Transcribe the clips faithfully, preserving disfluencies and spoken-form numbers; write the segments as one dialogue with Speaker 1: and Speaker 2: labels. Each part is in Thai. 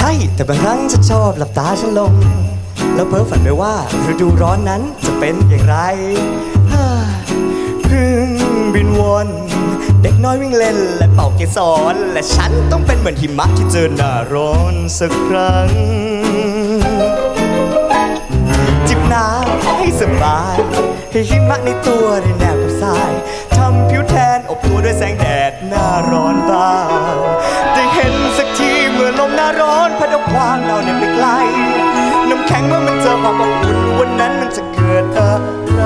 Speaker 1: ช่แต่บางครั้งฉันชอบหลับตาฉันลงแล้วเพ้อฝันไปว่าฤดูร้อนนั้นจะเป็นอย่างไรพึ่งบินวนเด็กน้อยวิ่งเล่นและเป่าเกสรและฉันต้องเป็นเหมือนหิมะที่เจอหน้าร้อนสักครั้งจิบน้ำให้สบายให้หิมะในตัวได้แนบกับทรายทำผิวแทนอบตัวด้วยแสงแดดหน้าร้อนบ้างได้เห็นสักทีเมื่อลมหน้าร้อนพัดเอาความหนาวเหน็บไปไกลน้ำแข็งเมื่อมันเจอความอบอุ่นวันนั้นมันจะเกิดอะไร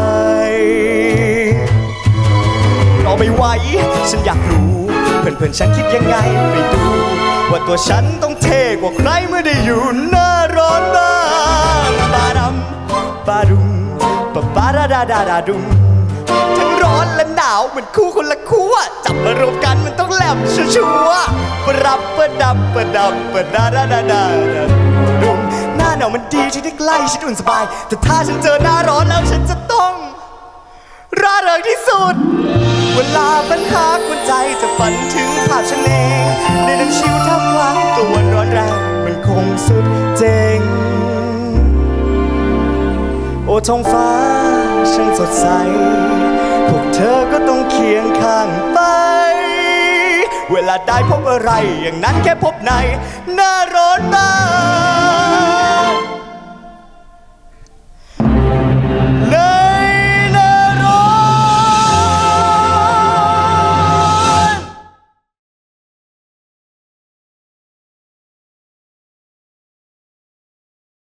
Speaker 1: รอไม่ไหวฉันอยากรู้เพื่อนๆฉันคิดยังไงไปดูว่าตัวฉันต้องเท่กว่าใครเมื่อได้อยู่หน้าร้อนบ้างบาดัมบาดุมบาบาดาดาดาดาดุมทั้งร้อนและหนาวเหมือนคู่คนละคู่จับมารวมกันมันต้องแหลมชัวร์ปรับประดับประดับประดาดาดาดาดุมหน้าหนาวมันดีที่ได้ใกล้ชิดอุ่นสบายแต่ถ้าฉันเจอหน้าร้อนแล้วฉันจะต้องร่าเริงที่สุดเวลาปัญหาคนใจจะฝันถึงภาพฉันเองในดังชิวท่ามกลางตัววันร้อนแรงมันคงสุดเจ๋งโอ้ท้องฟ้าฉันสดใสพวกเธอก็ต้องเคียงข้างไปเวลาได้พบอะไรอย่างนั้นแค่พบในหน้าร้อนบ้าง